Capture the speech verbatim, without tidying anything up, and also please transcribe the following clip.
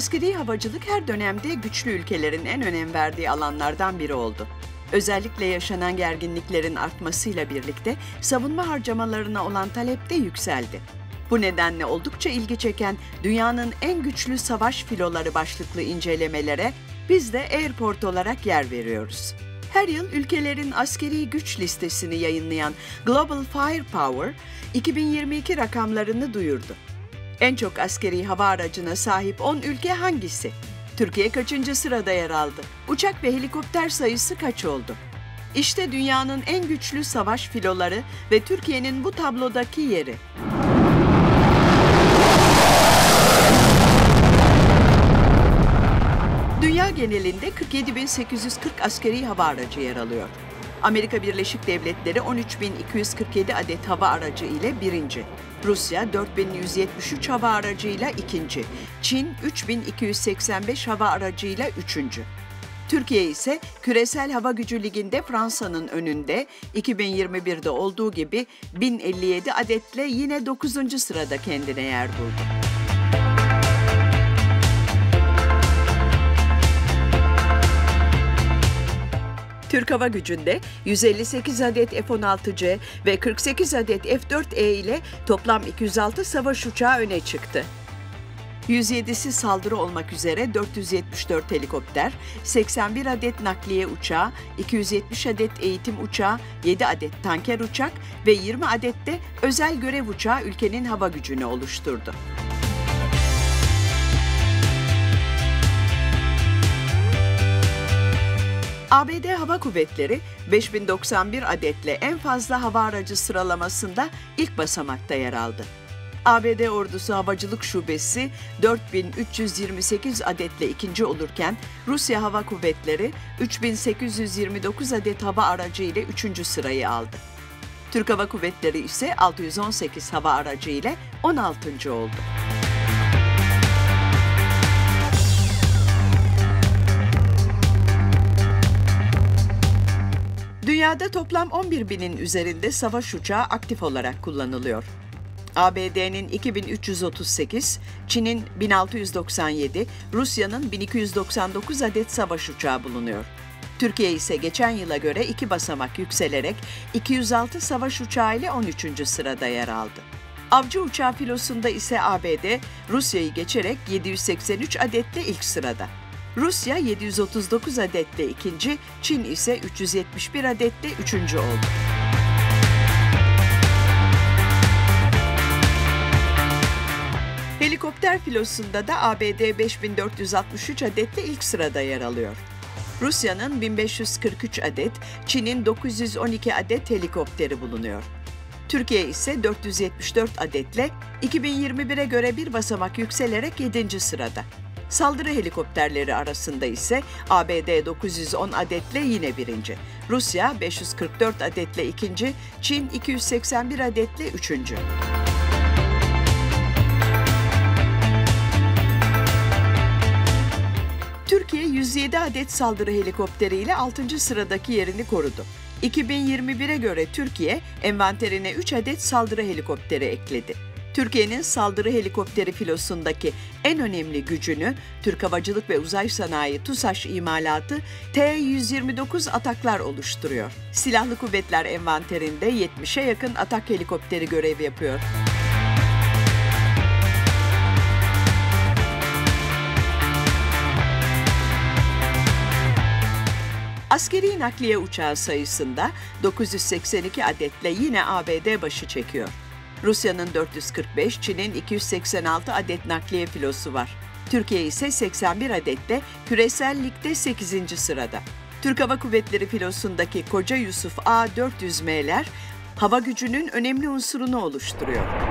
Askeri havacılık her dönemde güçlü ülkelerin en önem verdiği alanlardan biri oldu. Özellikle yaşanan gerginliklerin artmasıyla birlikte savunma harcamalarına olan talep de yükseldi. Bu nedenle oldukça ilgi çeken dünyanın en güçlü savaş filoları başlıklı incelemelere biz de Airport olarak yer veriyoruz. Her yıl ülkelerin askeri güç listesini yayınlayan Global Firepower, iki bin yirmi iki rakamlarını duyurdu. En çok askeri hava aracına sahip on ülke hangisi? Türkiye kaçıncı sırada yer aldı? Uçak ve helikopter sayısı kaç oldu? İşte dünyanın en güçlü savaş filoları ve Türkiye'nin bu tablodaki yeri. Dünya genelinde kırk yedi bin sekiz yüz kırk askeri hava aracı yer alıyor. Amerika Birleşik Devletleri on üç bin iki yüz kırk yedi adet hava aracı ile birinci. Rusya dört bin yüz yetmiş üç hava aracıyla ikinci. Çin üç bin iki yüz seksen beş hava aracıyla üçüncü. Türkiye ise Küresel Hava Gücü Ligi'nde Fransa'nın önünde iki bin yirmi birde olduğu gibi bin elli yedi adetle yine dokuzuncu sırada kendine yer buldu. Türk Hava Gücü'nde yüz elli sekiz adet F on altı C ve kırk sekiz adet F dört E ile toplam iki yüz altı savaş uçağı öne çıktı. yüz yedisi saldırı olmak üzere dört yüz yetmiş dört helikopter, seksen bir adet nakliye uçağı, iki yüz yetmiş adet eğitim uçağı, yedi adet tanker uçak ve yirmi adet de özel görev uçağı ülkenin hava gücünü oluşturdu. A B D Hava Kuvvetleri beş bin doksan bir adetle en fazla hava aracı sıralamasında ilk basamakta yer aldı. A B D Ordusu Havacılık Şubesi dört bin üç yüz yirmi sekiz adetle ikinci olurken Rusya Hava Kuvvetleri üç bin sekiz yüz yirmi dokuz adet hava aracı ile üçüncü sırayı aldı. Türk Hava Kuvvetleri ise altı yüz on sekiz hava aracı ile on altıncı oldu. Dünyada toplam on bir binin üzerinde savaş uçağı aktif olarak kullanılıyor. A B D'nin iki bin üç yüz otuz sekiz, Çin'in bin altı yüz doksan yedi, Rusya'nın bin iki yüz doksan dokuz adet savaş uçağı bulunuyor. Türkiye ise geçen yıla göre iki basamak yükselerek iki yüz altı savaş uçağı ile on üçüncü sırada yer aldı. Avcı uçağı filosunda ise A B D, Rusya'yı geçerek yedi yüz seksen üç adetle ilk sırada. Rusya yedi yüz otuz dokuz adetle ikinci, Çin ise üç yüz yetmiş bir adetle üçüncü oldu. Helikopter filosunda da A B D beş bin dört yüz altmış üç adetle ilk sırada yer alıyor. Rusya'nın bin beş yüz kırk üç adet, Çin'in dokuz yüz on iki adet helikopteri bulunuyor. Türkiye ise dört yüz yetmiş dört adetle iki bin yirmi bire göre bir basamak yükselerek yedinci sırada. Saldırı helikopterleri arasında ise A B D dokuz yüz on adetle yine birinci. Rusya beş yüz kırk dört adetle ikinci, Çin iki yüz seksen bir adetle üçüncü. Türkiye yüz yedi adet saldırı helikopteriyle altıncı sıradaki yerini korudu. iki bin yirmi bire göre Türkiye envanterine üç adet saldırı helikopteri ekledi. Türkiye'nin saldırı helikopteri filosundaki en önemli gücünü Türk Havacılık ve Uzay Sanayi TUSAŞ imalatı T yüz yirmi dokuz Ataklar oluşturuyor. Silahlı Kuvvetler envanterinde yetmişe yakın atak helikopteri görev yapıyor. Askeri nakliye uçağı sayısında dokuz yüz seksen iki adetle yine A B D başı çekiyor. Rusya'nın dört yüz kırk beş, Çin'in iki yüz seksen altı adet nakliye filosu var. Türkiye ise seksen bir adetle küresel ligde sekizinci sırada. Türk Hava Kuvvetleri filosundaki Koca Yusuf A dört yüz M'ler hava gücünün önemli unsurunu oluşturuyor.